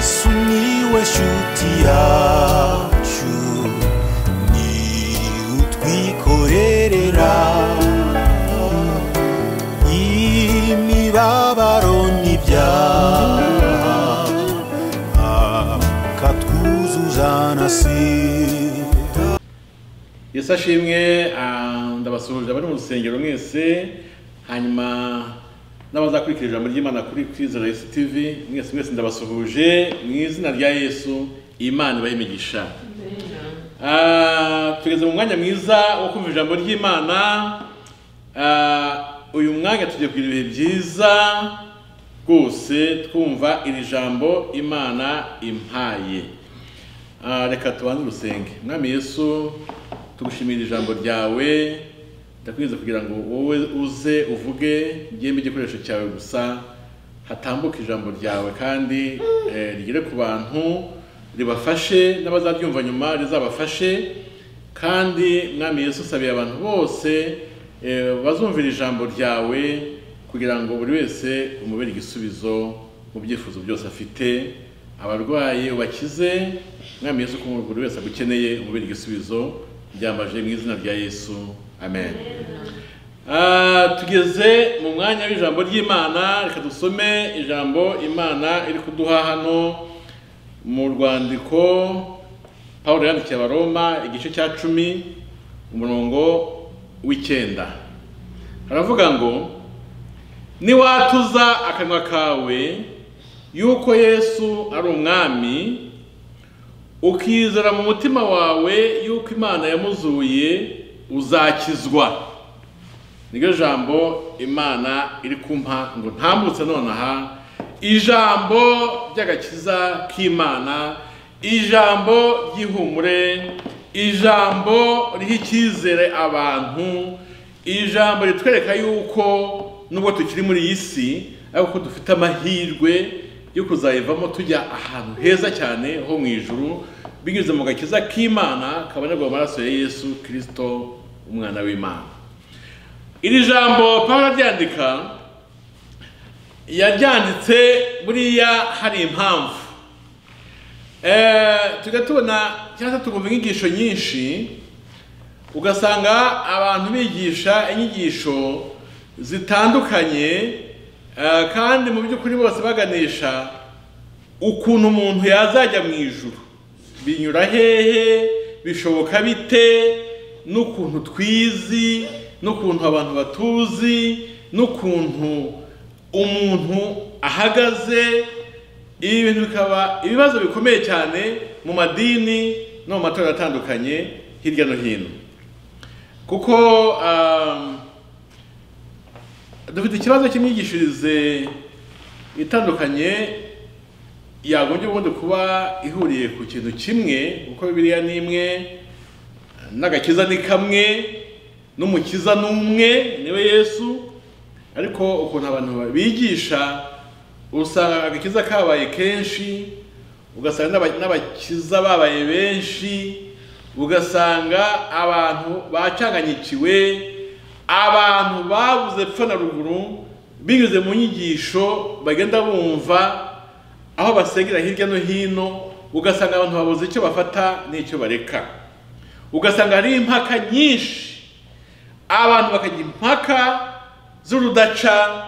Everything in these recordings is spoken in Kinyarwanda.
Sumiłeś utiaciu ni utwikorerera imibabaro n'ibyaha akatwuzuza na sida. Yesu ashimwe. Ndabasuhuje abari mu rusengero mwese, hanyuma n'abazakurikira ijambo ry'Imana kuri Kwizera Yesu Tv mwese ndabasuhuje mu izina rya Yesu. Imana ibayimigisha. Tugeze mu mwanya mwiza wo kumva ijambo ry'Imana. Uyu mwanya tugiye kugira ibihe byiza rwose twumva iri jambo Imana impaye. Reka tubanze urusenge. Mwami Yesu, tugushimira ijambo ryawe, ndakwiza kugira ngo wowe uze uvuge byembe igikoresho cyawe gusa, hatambuka ijambo ryawe kandi rigere ku bantu ribafashe, n'abazaryumva nyuma rizabafashe. Kandi Mwami Yesu, sabiye abantu bose bazumvira ijambo ryawe kugira ngo buri wese umubere igisubizo mu byifuzo byose afite. Abarwayi ubakize Mwami Yesu, ko buri wese agukeneye umubere igisubizo. Byambaje mu izina rya Yesu, amen. Tugeze mu mwanya w'ijambo ry'Imana. Reka dusome ijambo Imana iri kuduha hano mu rwandiko Pawulo yandikiye Abaroma igice cya 10 umurongo w'9. Haravuga ngo, niwatuza akanwa kawe yuko Yesu ari umwami, ukizera mu mutima wawe yuko Imana yamuzuye, uzakizwa. Niryo jambo Imana iri kumpa ngo ntambutse nonaha, ijambo ry'agakiza k'Imana, ijambo ry'ihumure, ijambo ry'icyizere abantu, ijambo ritwereka yuko nubwo tukiri muri iyi si ariko dufite amahirwe yo kuzayivamo tujya ahantu heza cyane ho mu ijuru binyuze mu gakiza k'Imana kabonerwa mu maraso ya Yesu Kristo umwana w'Imana. Iri jambo Pawulo yaryanditse buriya hari impamvu. Tugatubona cyangwa tugumva inyigisho nyinshi, ugasanga abantu bigisha inyigisho zitandukanye, kandi mu by'ukuri bose baganisha ukuntu umuntu yazajya mu ijuru. Binyura hehe, bishoboka bite, n'ukuntu twizi, n'ukuntu abantu batuzi, n'ukuntu umuntu ahagaze. Ibi bintu bikaba ibibazo bikomeye cyane mu madini no mu matorero atandukanye hirya no hino, kuko dufite ikibazo cy'imyigishirize itandukanye yagombye ubundi kuba ihuriye ku kintu kimwe, kuko Bibiliya ni imwe, n'agakiza ni kamwe, n'umukiza n'umwe niwe Yesu. Ariko ukuntu abantu bigisha usanga agakiza kabaye kenshi, ugasanga n'abakiza babaye benshi, ugasanga abantu bacanganyikiwe, abantu babuze pfa na ruguru binyuze mu nyigisho bagenda bumva aho basengera hirya no hino. Ugasanga abantu babuze icyo bafata n'icyo bareka, ugasanga hari impaka nyinshi, abantu bakajya impaka z'urudaca.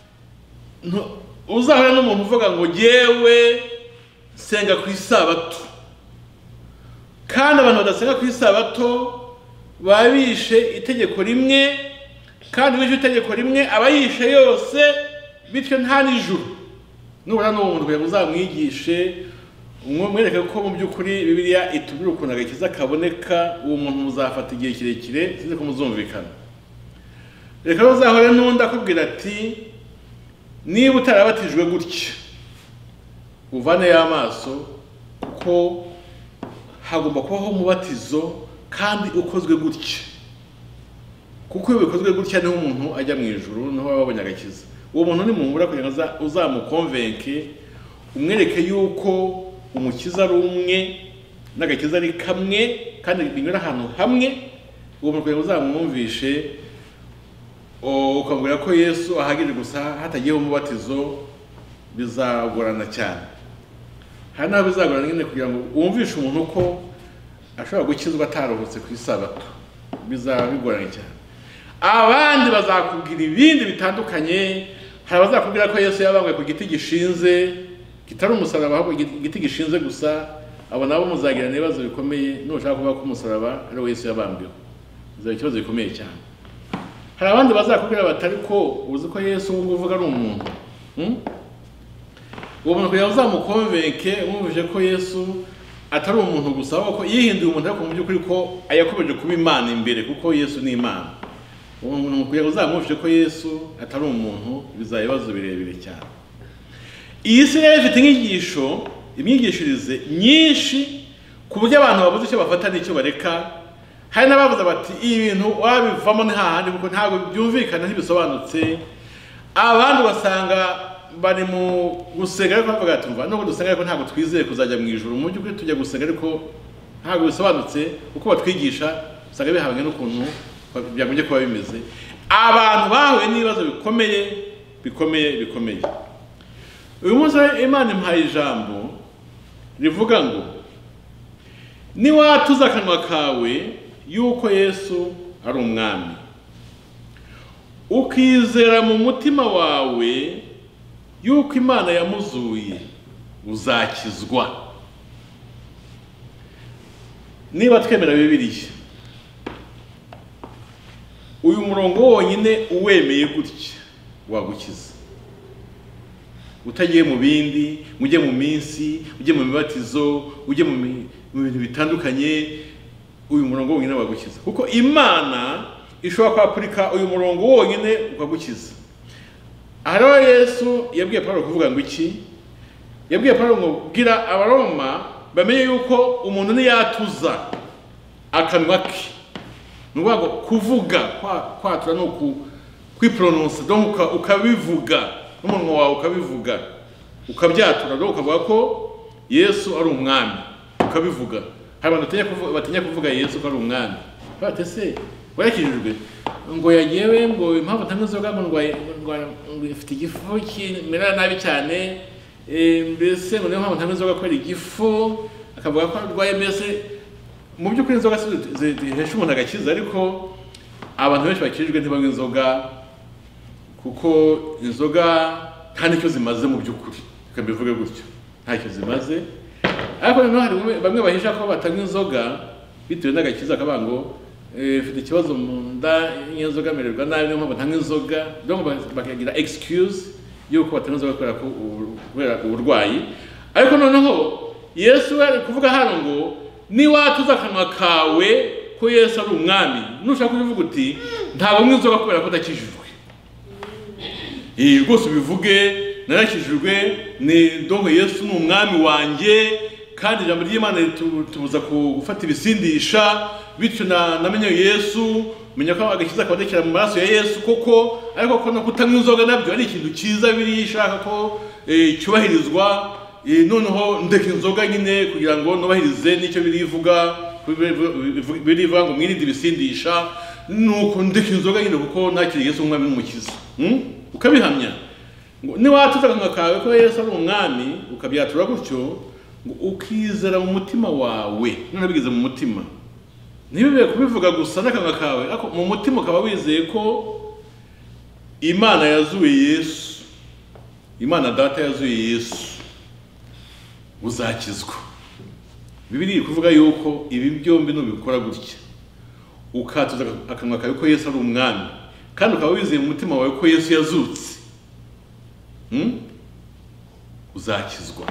Uzahora n'umuntu uvuga ngo yewe senga ku isabato, kandi abantu badasenga ku isabato babishe itegeko rimwe, kandi bishe itegeko rimwe abayishe yose, bityo nta n'ijuru. Nubona n'uwo muntu kugira ngo uzamwigishe mwereke ko mu by'ukuri Bibiliya itubwira ukuntu agakiza kaboneka, uwo muntu muzafata igihe kirekire size ko muzumvikana. Reka uzahore n'undi akubwira ati, niba utarabatijwe gutya uvane y'amaso, kuko hagomba kubaho umubatizo kandi ukozwe gutya, kuko iyo bikozwe gutya niho umuntu ajya mu ijuru, niho babonye agakiza. Uwo muntu ni muhura kugira ngo uzamukonvenke, umwereke yuko umukiza ari umwe n'agakiza ari kamwe kandi binyura ahantu hamwe. Uwo muntu kugira ngo uzamwumvishe, ukambwira ko Yesu ahagije gusa hatagiyeho umubatizo bizagorana cyane. hari naho bizagorana nyine kugira ngo wumvishe umuntu ko ashobora gukizwa ataruhutse ku isabato, bizaba bigoranye cyane. Abandi bazakubwira ibindi bitandukanye, hari abazakubwira ko Yesu yabambwe ku giti gishinze, kitari umusaraba ahubwo igiti gishinze gusa. Abo nabo muzagirana ibibazo bikomeye nushaka kuvuga ko umusaraba ari Yesu yabambiwe, bizaba ikibazo gikomeye cyane. Hari abandi bazakubwira batari ko uzi ko Yesu ngo uvuga ari umuntu. Uwo muntu kugira uzamukonvenke umuvuje ko Yesu atari umuntu gusa, ahubwo yihinduye umuntu ariko mu by'ukuri ko ayakomeje kuba Imana imbere, kuko Yesu ni Imana. Uwo muntu kugira uzamuvuje ko Yesu atari umuntu, bizaba ibibazo birebire cyane. Iyi si rero ifite inyigisho, imyigishirize nyinshi ku buryo abantu babuze icyo bafata n'icyo bareka. Hari n'abavuze bati ibintu wabivamo ni hahandi kuko ntabwo byumvikana ntibisobanutse. Abandi basanga bari mu gusenga ariko bavuga ati umva nubwo dusenga ariko ntabwo twizeye kuzajya mu ijuru, mu by'ukuri tujya gusenga ariko ntabwo bisobanutse uko batwigisha, usanga bihabanye n'ukuntu byagombye kuba bimeze. Abantu bahuye n'ibibazo bikomeye. Uyu munsi Imana impaye ijambo rivuga ngo niwatuza akanwa kawe yuko Yesu ari umwami, ukizera mu mutima wawe yuko Imana yamuzuye, uzakizwa. Niba twemera Bibiliya, uyu murongo wonyine uwemeye gutya wagukiza. Utagiye mu bindi, ujye mu minsi, ujye mu mibatizo, ujye mu bintu bitandukanye, uyu murongo wonyine wagukiza. Kuko Imana ishobora kwapurika uyu murongo wonyine ukagukiza. Aha Yesu yabwiye Pawulo kuvuga ngo iki? Yabwiye Pawulo ngo bwira Abaroma bamenye yuko umuntu niyatuza akanwa ke, nuvuga ngo kuvuga kwatura no kwiprononce, donc ukabivuga n'umunwa wawe, ukabivuga ukabyatura, donc ukavuga ko Yesu ari umwami, ukabivuga. Hari abantu batinya kuvuga Yesu ko ari umwami. Bate se warakijijwe ngo yagiyewe ngo impamvu ntangizoga ngo ifite igifu kimera nabi cyane, mbese ngo niyo mpamvu ntangizoga ko ari igifu, akavuga ko arwaye. Mbese mu by'ukuri inzoga zihesha umuntu agakiza, ariko abantu benshi bakijijwe ntibanywa inzoga kuko inzoga nta nicyo zimaze mu by'ukuri, ukabivuga gutyo, ntacyo zimaze. Ariko noneho hari bamwe bahisha ko batanywa inzoga bitewe n'agakiza, akavuga ngo ifite ikibazo mu nda, inzoga mererwa nabi niyo mpamvu ntanywa inzoga, donc bakagira excuse yuko batanywa inzoga kubera uburwayi. Ariko noneho Yesu ari kuvuga hano ngo niwatuza akanwa kawe ko Yesu ari umwami, nushaka kuvuga uti ntabwo nywa inzoga kubera ko ndakijijwe, rwose ubivuge narakijijwe, ni donc Yesu ni umwami wanjye, kandi ijambo ry'Imana ritubuza gufata ibisindisha, bityo namenye Yesu, menya ko agakiza kabonekera mu maraso ya Yesu koko. Ariko ko no kutanywa inzoga nabyo ari ikintu cyiza, biri ishaka ko cyubahirizwa. Noneho ndeka inzoga nyine kugira ngo nubahirize n'icyo birivuga, birivuga ngo mwirinde ibisindisha, nuko ndeka inzoga nyine kuko nakiriye Yesu umwami n'umukiza. Ukabihamya ngo niwatuza akanwa kawe ko Yesu ari umwami, ukabyatura gutyo, ngo ukizera mu mutima wawe. None bigize mu mutima, ntibibe kubivuga gusa n'akanwa kawe, ariko mu mutima ukaba wizeye ko Imana yazuye Yesu, Imana Data yazuye Yesu, uzakizwa. Bibiliya iri kuvuga yuko ibi byombi nubikora gutya, ukatuza akanwa kawe ko Yesu ari umwami, kandi ukaba wizeye mu mutima wawe ko Yesu yazutse, uzakizwa.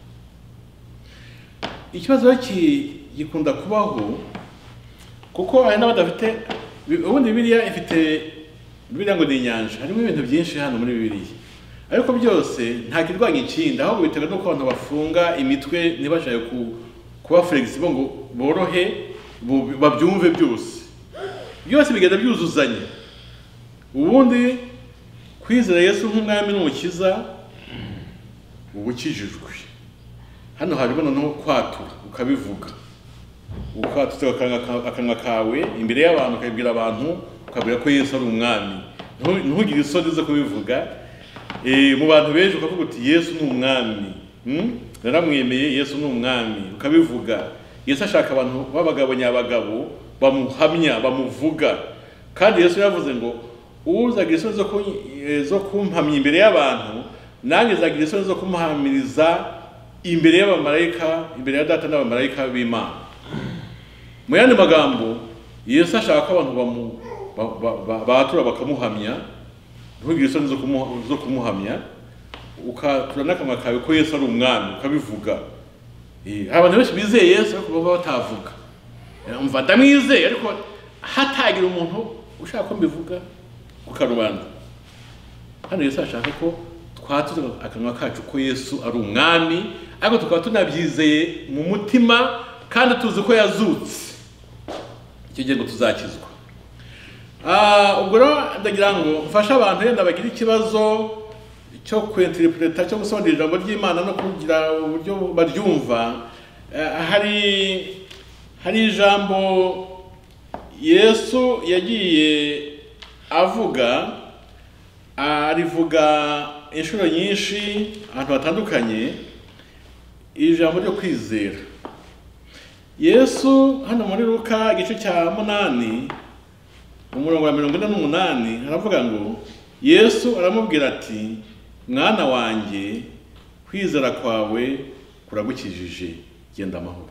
Ikibazo gikunda kubaho kuko hari n'abadafite, ubundi Bibiliya ifite, Bibiliya ngo ni inyanja, harimo ibintu byinshi hano muri Bibiliya, ariko byose nta kirwanya ikindi, ahubwo bitewe n'uko abantu bafunga imitwe ntibashake kuba flexible ngo borohe babyumve byose bigenda byuzuzanya. Ubundi kwizera Yesu nk'umwami n'umukiza ubukijijwe. Hano harimo noneho kwatura, ukabivuga, ukatuza akanwa kawe imbere y'abantu, ukabwira abantu, ukabwira ko Yesu ari umwami. Ntugire isoni zo kubivuga mu bantu benshi, ukavuga uti Yesu ni umwami, naramwemeye Yesu ni umwami ukabivuga. Yesu ashaka abantu b'abagabo nyabagabo bamuhamya bamuvuga, kandi Yesu yavuze ngo uzagira isoni zo kumpamya imbere y'abantu, nanjye zagira isoni zo kumuhamiriza imbere y'abamarayika, imbere ya data n'abamarayika b'Imana. Mu yandi magambo, Yesu ashaka ko abantu batura bakamuhamya, ntugire isoni zo kumuhamya, ukatura n'akanwa kawe ko Yesu ari umwami ukabivuga. Abantu benshi bizeye Yesu ariko baba batavuga. Umva ndamwizeye ariko hatagira umuntu ushaka ko mbivuga ku karubanda. Hano Yesu ashaka ko twatuza akanwa kacu ko Yesu ari umwami, ariko tukaba tunabyizeye mu mutima kandi tuzi ko yazutse. Icyo gihe ngo tuzakizwa. Ubwo rero ndagira ngo mfashe abantu yenda bagira ikibazo cyo kwinterpreta cyo gusondera ijambo ry'Imana no kugira uburyo baryumva. Hari ijambo Yesu yagiye avuga, arivuga inshuro nyinshi ahantu hatandukanye, ijambo ryo kwizera. Yesu hano muri Luka igice cya 8 umurongo wa 48 haravuga ngo Yesu aramubwira ati, mwana wanjye kwizera kwawe kuragukijije, genda amahoro.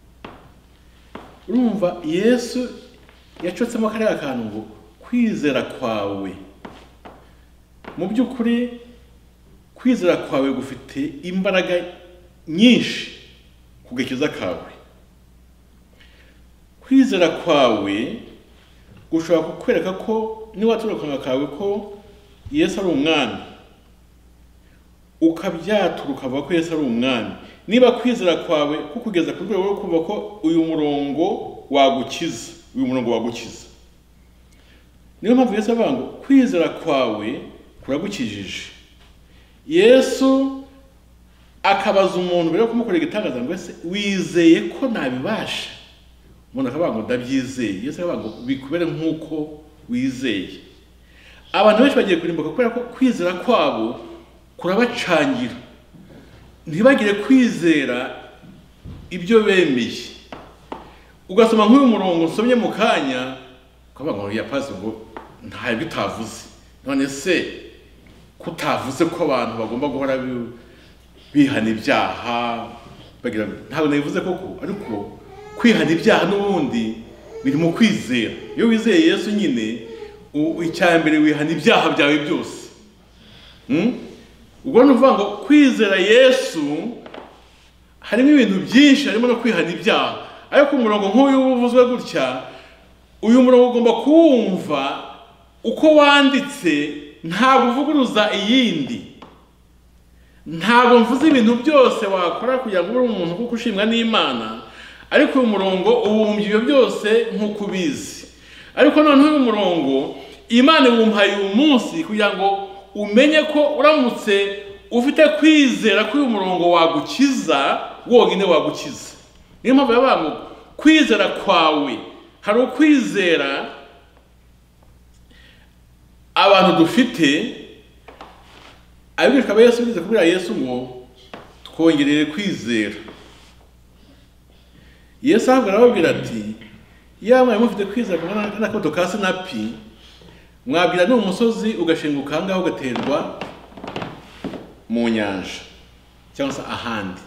Urumva Yesu yacotsemo kariya kantu ngo kwizera kwawe. Mu by'ukuri kwizera kwawe gufite imbaraga nyinshi ku gakiza kawe. Kwizera kwawe gushobora kukwereka ko niwatura akanwa kawe ko Yesu ari umwami, ukabyatura ukavuga ko Yesu ari umwami. Niba kwizera kwawe kukugeza ku rwego rwo kumva ko uyu murongo wagukiza, niyo mpamvu Yesu avuga ngo kwizera kwawe kuragukijije. Yesu akabaza umuntu mbere yo kumukorera igitangaza ngo ese wizeye ko nabibasha? Umuntu akavuga ngo ndabyizeye. Yesu akavuga ngo bikubere nk'uko wizeye. Abantu benshi bagiye kurimbuka kubera ko kwizera kwabo kurabacangira, ntibagire kwizera ibyo bemeye. Ugasoma nk'uyu murongo nsomye mu kanya ukavuga ngo ya pasi ngo nta bitavuze. None se kutavuze ko abantu bagomba guhora bihana ibyaha bagira ntabwo nabivuze koko, ariko kwihana ibyaha n'ubundi biri mu kwizera. Iyo wizeye Yesu nyine icyambere wihana ibyaha byawe byose. Ubwo nuvuga ngo kwizera Yesu harimo ibintu byinshi, harimo no kwihana ibyaha. Ariko umurongo nk'uyu uvuzwe gutya, uyu murongo ugomba kuwumva uko wanditse, ntabwo uvuguruza iyindi. Ntabwo mvuze ibintu byose wakora kugira ngo ube umuntu kuko ushimwa n'Imana, ariko uyu murongo uwumva ibyo byose nk'uko ubizi. Ariko noneho uyu murongo Imana iwumpaye uyu munsi kugira ngo umenye ko uramutse ufite kwizera ko uyu murongo wagukiza, wonyine wagukiza. Niyo mpamvu yavuga ngo kwizera kwawe, hari ukwizera abantu dufite. Abigishwa ba Yesu bize kubwira Yesu ngo twongerere kwizera. Yesu arababwira ati, yamwe mufite kwizera kungana n'akabuto ka sinapi, mwabwira n'umusozi ugashinguka ngaho ugaterwa mu nyanja cyangwa se ahandi.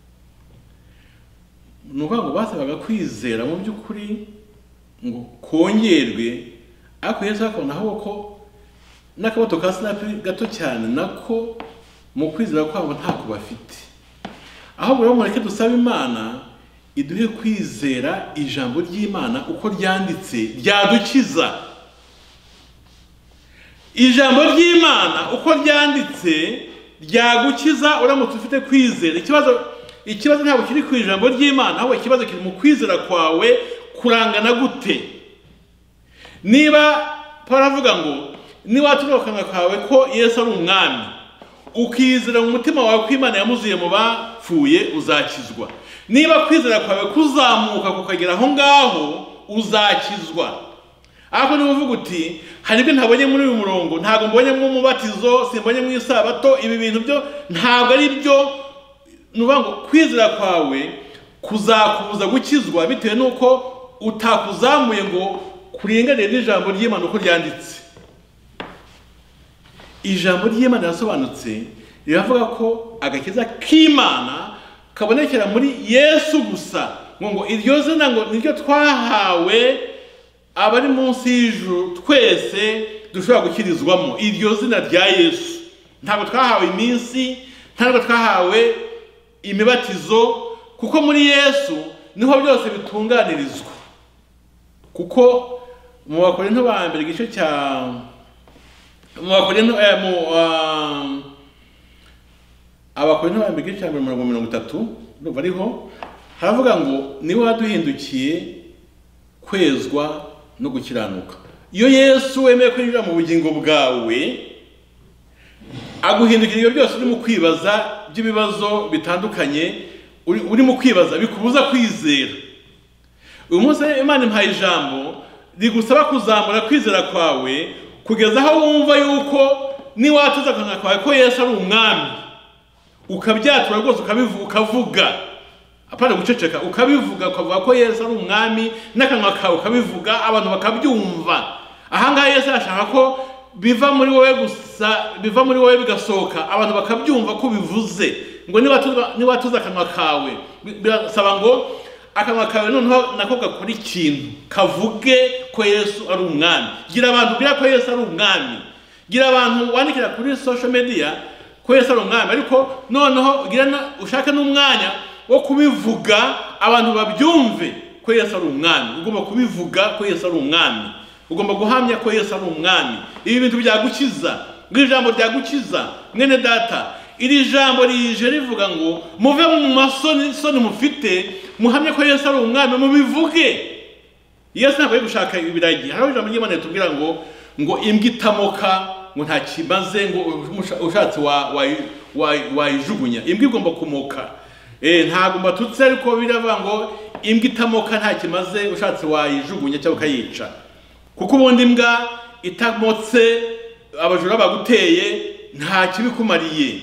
Nuvuga ngo basabaga kwizera mu by'ukuri ngo kongerwe, ariko Yesu akabona aho ko n'akabuto ka sinapi gato cyane nako mu kwizera kwabo ntako bafite. Ahubwo rero mureke dusaba Imana iduhe kwizera ijambo ry'Imana uko ryanditse ryadukiza. Ijambo ry'Imana uko ryanditse ryagukiza uramutse ufite kwizera. Ikibazo ntabwo kiri ku ijambo ry'Imana, ahubwo ikibazo kiri mu kwizera kwawe kurangana gute. Niba Pawulo avuga ngo niwatura akanwa kawe ko Yesu ari umwami, ukizera mu mutima wawe ko Imana yamuzuye mu bapfuye, uzakizwa. Niba kwizera kwawe kuzamuka kukagera aho ngaho, uzakizwa. Ariko niba uvuga uti hari ibyo ntabonye muri uyu murongo, ntabwo mbonye mu mubatizo, simbonye mu isabato, ibi bintu byo ntabwo ari byo nubango kwizera kwawe kuzakubuza gukizwa bitewe nuko utakuzamuye ngo kuringanire n'ijambo ry'Imana uko ryanditse. Ijambo ry'Imana yasobanutse riravuga ko agakiza k'Imana kabonekera muri Yesu gusa, ngo iryo zina ngo niryo twahawe abari munsi y'ijuru twese dushobora gukirizwamo, iryo zina rya Yesu. Ntabwo twahawe iminsi, ntabwo twahawe imibatizo, kuko muri Yesu niho byose bitunganirizwa. Kuko mu Bakorinto ba mbere igice cya Abakorinto ba mbere igice cya 30 ndumva ariho haravuga ngo niwe waduhindukiye kwezwa no gukiranuka. Iyo Yesu wemeye kwinjira mu bugingo bwawe, aguhindukira ibyo byose uri mu kwibaza by'ibibazo bitandukanye, uri mu kwibaza bikubuza kwizera. Uyu munsi Imana impaye ijambo rigusaba kuzamura kwizera kwawe kugeza aho wumva yuko niwatuza akanwa kawe ko Yesu ari umwami, ukabyatura rwose ukavuga, apana guceceka, ukabivuga ukavuga ko Yesu ari umwami, n'akanwa kawe ukabivuga, abantu bakabyumva. Ahangaha Yesu ashaka ko biva muri wowe gusa, biva muri wowe bigasohoka, abantu bakabyumva ko bivuze. Ngo niwatuza akanwa kawe, birasaba ngo akanwa kawe noneho nako gakora ikintu, kavuge ko Yesu ari umwami. Gira abantu bira ko Yesu ari umwami, gira abantu wandikira kuri social media ko Yesu ari umwami, ariko noneho ushaka n'umwanya wo kubivuga abantu babyumve ko Yesu ari umwami. Ugomba kubivuga ko Yesu ari umwami, ugomba guhamya ko Yesu ari umwami. Ibi bintu byagukiza, ijambo ryagukiza mwene data. Iri jambo rije rivuga ngo muve mu masoni mufite, muhamye ko Yesu ari umwami, mubivuge. Yesu ntabwo ari gushaka ibiragi. Hariho ijambo ry'Imana ritubwira ngo imbwa itamoka ngo nta kimaze, ngo ushatse wayijugunya. Imbwa igomba kumoka. Ntabwo mbatutse, ariko biravuga ngo imbwa itamoka nta kimaze, ushatse wayijugunya cyangwa ukayica. Kuko ubundi imbwa itamotse abajura baguteye nta kibikumariye.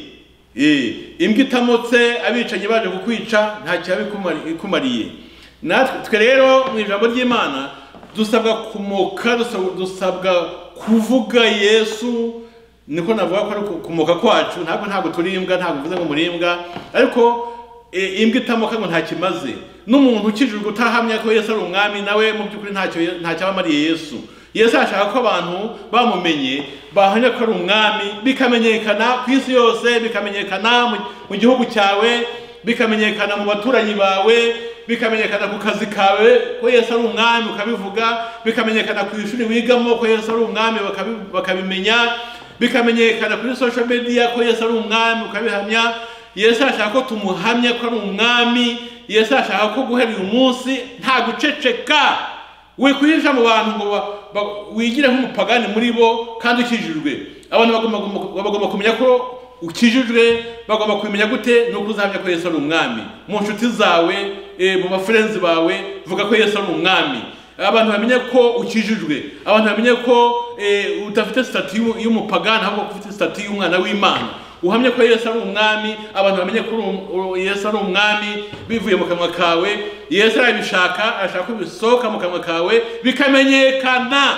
Imbwa itamotse abicanyi baje kukwica nta kibikumariye. Natwe rero mu ijambo ry'Imana dusabwa kumoka, dusabwa kuvuga Yesu. Niko navuga ko ari kumoka kwacu, ntabwo turi imbwa, ntabwo mvuze ngo muri imbwa, ariko imbwa itamoka ngo nta kimaze. N'umuntu ukijijwe utahamya ko Yesu ari umwami, nawe mu by'ukuri ntacyo abamariye Yesu. Yesu ashaka ko abantu bamumenye, bahamya ko ari umwami, bikamenyekana ku isi yose, bikamenyekana mu gihugu cyawe, bikamenyekana mu baturanyi bawe, bikamenyekana ku kazi kawe ko Yesu ari umwami ukabivuga, bikamenyekana ku ishuri wigamo ko Yesu ari umwami bakabimenya, bikamenyekana kuri social media ko Yesu ari umwami ukabihamya. Yesu ashaka ko tumuhamya ko ari umwami. Yesu ashaka ko guhera uyu munsi nta guceceka, wikwihisha mu bantu ngo wigire nk'umupagani muri bo kandi ukijijwe. Abantu bagomba kumenya ko ukijijwe, bagomba kumenya gute no kuzahamya ko Yesu ari umwami. Mu nshuti zawe, mu bafrenzi bawe, vuga ko Yesu ari umwami. Abantu bamenye ko ukijijwe, abantu bamenye ko udafite stati y'umupagani, ahubwo ufite stati y'umwana w'Imana. Uhamye ko Yesu ari umwami, abantu bamenye ko Yesu ari umwami bivuye mu kanwa kawe. Yesu arabishaka, ashaka ko bisohoka mu kanwa kawe bikamenyekana.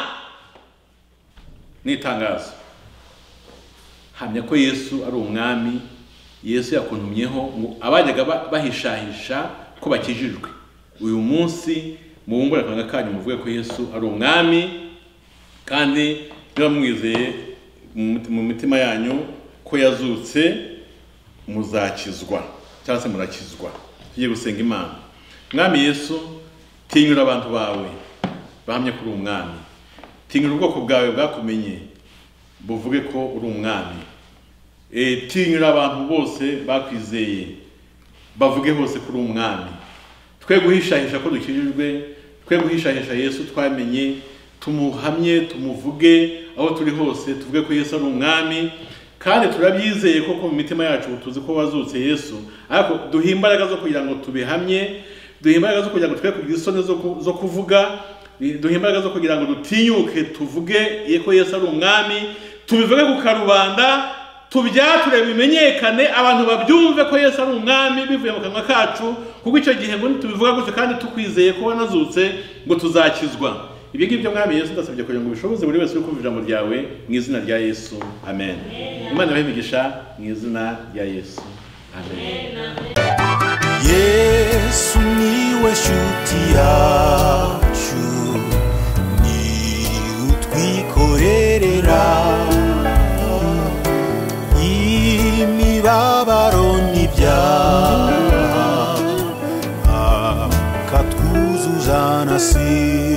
Nitangazo, hamya ko Yesu ari umwami. Yesu yakuntumyeho ngo abajyaga bahishahisha ko bakijijwe, uyu munsi mubumbura akanwa kanyu muvuge ko Yesu ari umwami, kandi niba mwizeye mu mitima yanyu ko yazutse muzakizwa cyangwa se murakizwa. Tugiye gusenga Imana. Mwami Yesu, tinyura abantu bawe bahamye ko uri umwami. Tinyura ubwoko bwawe bwakumenye buvuge ko uri umwami. Tinyura abantu bose bakwizeye bavuge hose ko uri umwami. Twe guhishahisha ko dukijijwe, twe guhishahisha Yesu twamenye, tumuhamye, tumuvuge aho turi hose, tuvuge ko Yesu ari umwami. Kandi turabyizeye koko mu mitima yacu tuzi ko wazutse Yesu, ariko duhimbaraga zo kugira ngo tubihamye, duhimbaraga zo kugira ngo twe kugira isoni zo kuvuga, duhimbaraga zo kugira ngo dutinyuke tuvuge ko Yesu ari umwami, tubivuge ku karubanda, tubyature bimenyekane abantu babyumve ko Yesu ari umwami bivuye mu kanwa kacu kuko icyo gihe ngo tubivuga gutyo kandi tukwizeye ko wanazutse ngo tuzakizwa. Ibyo ngibyo mwami Yesu ndasabye kugira ngo bishoboze buri wese kumva ijambo ryawe mu izina rya Yesu. Amen. Imana ibahimigisha mu izina rya Yesu. Amen. Yesu niwe shuti yacu, ni utwikorerera imibabaro n'ibyaha, akatwuzuza na sida.